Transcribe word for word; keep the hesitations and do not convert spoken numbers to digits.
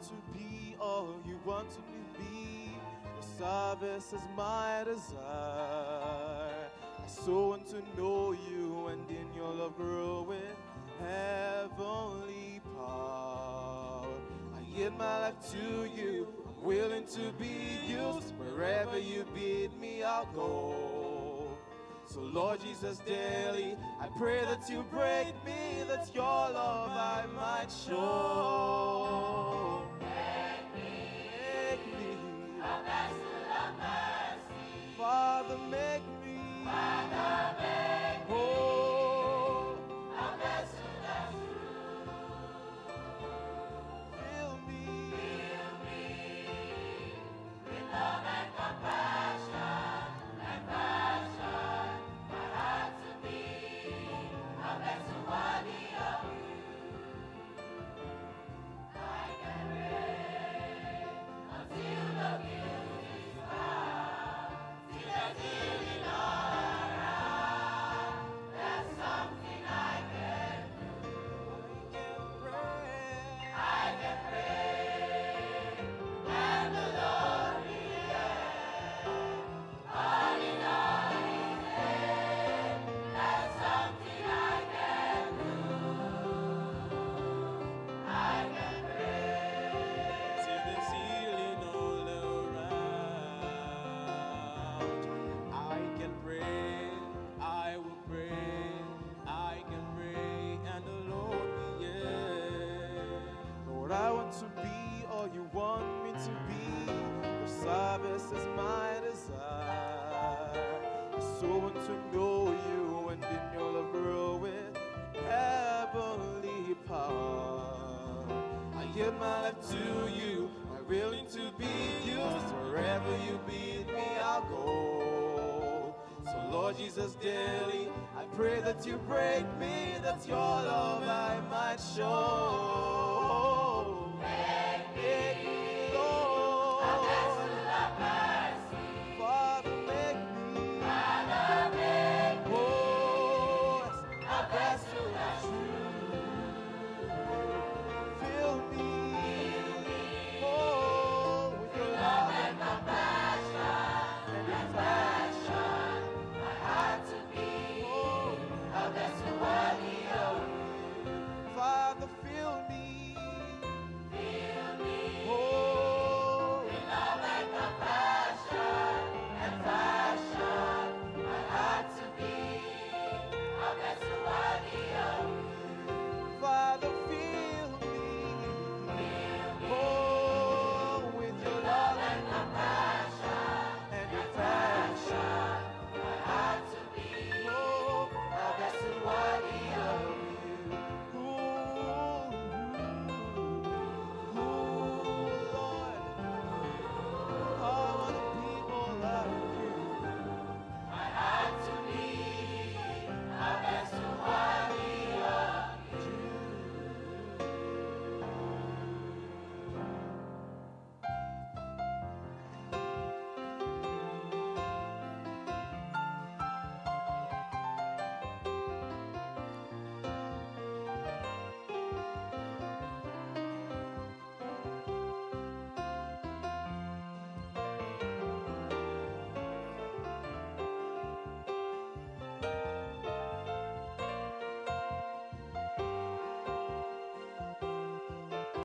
to be all you want to be. Your service is my desire. I so want to know you and in your love grow with heavenly power. I give my life to you. I'm willing to be used. Wherever you bid me, I'll go. So Lord Jesus, daily I pray that you break me, that your love I might show. Make me, make me a vessel of mercy. Father, make me, Father, make me oh, a vessel of truth. Fill me, fill me with love and compassion and passion. I want to be all you want me to be. Your service is my desire. I so want to know you and in your love grow with heavenly power. I give my life to you. I'm willing to be used. Wherever you bid me, I'll go. So Lord Jesus, daily I pray that you break me, that your love I might show.